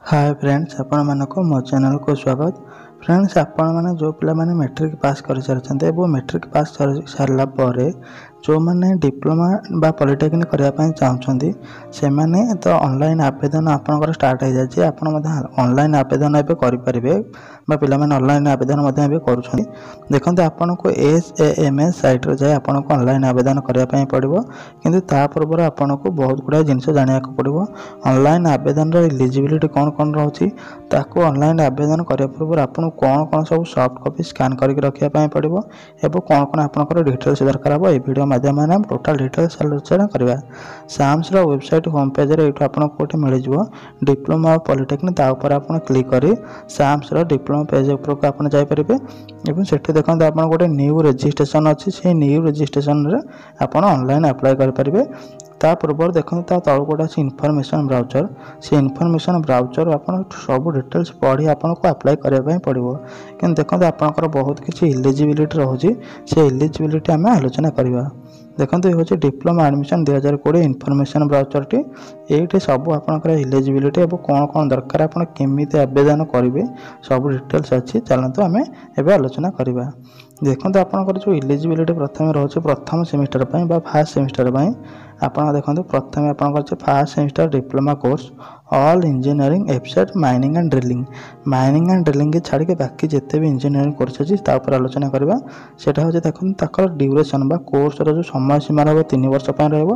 Hi friends, आपण मानको मो चैनल को स्वागत। फ्रेंड्स, आपण माने जो पिला माने मैट्रिक पास कर सारछन्ते एबो मैट्रिक पास कर सारला परे जो माने डिप्लोमा बा पॉलिटेक्निक करया पय चाहछन्ती से माने तो ऑनलाइन आवेदन आपनकर स्टार्ट हो जाय छै। आपण मधे ऑनलाइन आवेदन एबे करि परिबे बा पिला माने ऑनलाइन आवेदन मधे एबे करूछन्ती। देखंते आपण को एसएएमएस साइट रे जाय आपण को ऑनलाइन आवेदन करया पय पड़िबो, किंतु ता पूर्व आपण को बहुत गुडा जिंस जानिया को पड़िबो। ऑनलाइन आवेदन रे एलिजिबिलिटी कौन रहउछि ताको ऑनलाइन आवेदन करया पूर्व आपण कौन कौन सब सॉफ्ट कॉपी स्कैन करके रखिया पय पड़िबो एबो कौन कौन आपनकर डिटेल्स दरकार हबो ए वीडियो माध्यम में हम टोटल डिटेल्स आलोचना करबा। साम्स रो वेबसाइट होम पेज रे एठो आपन कोठे मिल जिवो डिप्लोमा पॉलिटेक्निक ता ऊपर आपन क्लिक करी साम्स रो डिप्लोमा पेज ऊपर को आपन जाय परिबे एबो सेठी देखंत आपन कोठे न्यू रजिस्ट्रेशन अछि। से न्यू रजिस्ट्रेशन रे आपन ऑनलाइन अप्लाई कर परिबे। ता पूर्व देखो ता तल गोटे अच्छे इनफॉरमेशन ब्राउचर से इनफॉरमेशन ब्राउचर आपन सब डिटेल्स पढ़ी आपन को अप्लाई करबा पड़ो। कि देखो आपंकर बहुत किसी एलिजिबिलिटी रोचे से एलिजिबिलिटी आम आलोचना करवा। देखो ये हूँ डिप्लोमा एडमिशन 2020 इनफॉरमेशन ब्राउचर टी ये सब आपंकर एलिजिबिलिटी और कौन कौन दरकार आप केमी आवेदन करेंगे सब डिटेल्स अच्छी चलते आम एवं आलोचना करवा। देखो आपंकर जो एलिजिबिलिटी प्रथम रोचे प्रथम सेमिस्टर फर्स्ट सेमिस्टर आपन देखो प्रथम आपंकर first semester diploma course all engineering except mining and drilling के छाड़ के बाकी जिते भी इंजीनियरिंग कोर्स अच्छी आलोचना करवा। सेटा हूँ देखो ड्यूरेशन बा कोर्स जो समय सीमा रहा 3 वर्ष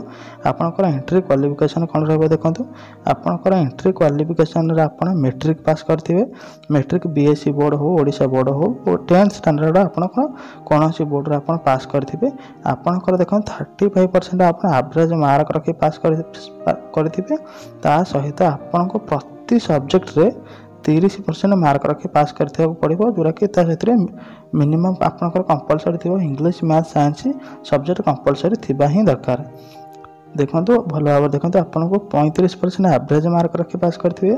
आपंकर एंट्री क्वालिफिकेशन कौन रहा देखो आपंकर एंट्री क्वालिफिकेशन आप मैट्रिक पास करेंगे मैट्रिक बीएससी बोर्ड हो ओडिशा बोर्ड हो 10th स्टैंडर्ड आपंकर कौन सी बोर्ड आप पास करेंगे आपंकर देखो 35% आप एवरेज मार्क रखी पास करेंगे ता सहित आपन को प्रति सब्जेक्ट रे 30% मार्क रखी पास करते पड़ो जोरा कि मिनिमम आपंकर कंपलसरी थी English math science subject compulsory थिबा ही दरकार। देखो भल भाव देखो आपन को 35% एवरेज मार्क रखी पास करेंगे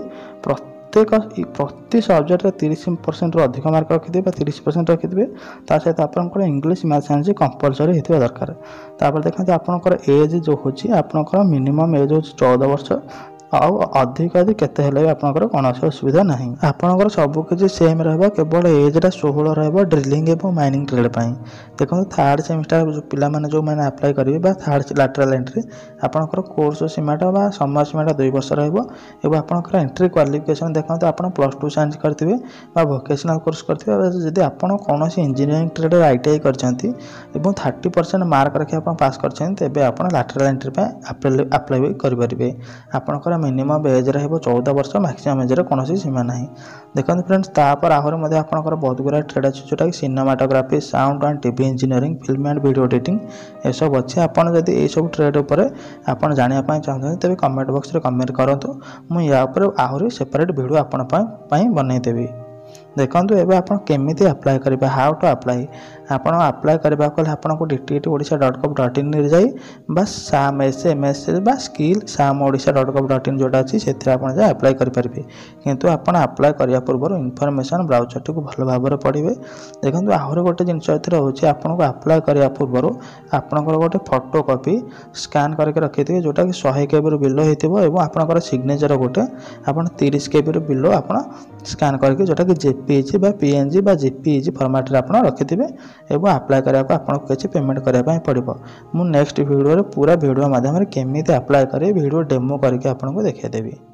प्रति सब्जेक्ट 30% अधिक मार्क रखिथे 30% रखिथे सहित आपंकर इंग्लिश मैथ साइंस कंपलसरी होता दरकार। तापर देखते आपंकर एज जो होची आपंकर मिनिमम एज हो 14 वर्ष अधिक अधिक केते हेले आपनकर कौन असुविधा ना आपनकर सबकि सेम रहा केवल एजटा 16 रहा ड्रिलिंग और माइनिंग ट्रेड पर। देखो थर्ड सेमिस्टर जो पिला माने जो मैंने अप्लाई करेंगे थर्ड लैटरल एंट्री आपनकर कोर्स सीमाटा बा समय सीमाटा 2 वर्ष रहा। आपनकर एंट्री क्वालिफिकेशन देखो आप +2 साइंस करेंगे वोकेशनल कोर्स करेंगे जदि आप कौन इंजीनियरिंग ट्रेड आईटीआई करछंती 30% मार्क रखी आप पास करछंती तेबे आप लैटरल एंट्री पे अप्लाई करेंगे। आपनकर मिनिमम एज रहा 14 वर्ष मैक्सिमम एज कौन सीमा ना। देखो फ्रेंड्स तापर आहरी आपंकर बहुत गुरा ट्रेड अच्छी जोटा कि cinematography sound and TV engineering film and video editing ये सब अच्छे। आपड़ जब ये सब ट्रेड उपर आप जानापी चाहते तेज कमेंट बॉक्स में कमेंट करूँ मुझे आहरी सेपरेट वीडियो आपंपाई बनईदेवी। देखो एबे आप केमी अप्लाई करेंगे हाउ टू अप्लाई आपन अप्लाई करने को आपको dtt.odisha.gov.in जाई बस साम SMS बा स्किल samodisha.gov.in जोटा अच्छी से अप्लाई करेंगे। किंतु आपन अप्लाई करने पूर्व इनफॉरमेशन ब्राउचर टी भल भाव में पढ़े। देखो आहरी गोटे जिनस रोचे आपको अप्लाई करने पूर्व आपंकर गोटे फोटो कॉपी स्कैन करके रखी थे जोटा कि 100 KB बिलो होता आपंकर सिग्नेचर गोटे आप 30 KB बिलो आप स्कैन करके जोटा कि JPEG बा PNG बा JPEG फॉर्मेट आप रखिथे एवं अप्लाई करने को आपको किसी पेमेंट करने पड़ो। मु नेक्स्ट वीडियो पूरा वीडियो माध्यम केमी अप्लाई करें वीडियो डेमो करके आपको देखेदेवी।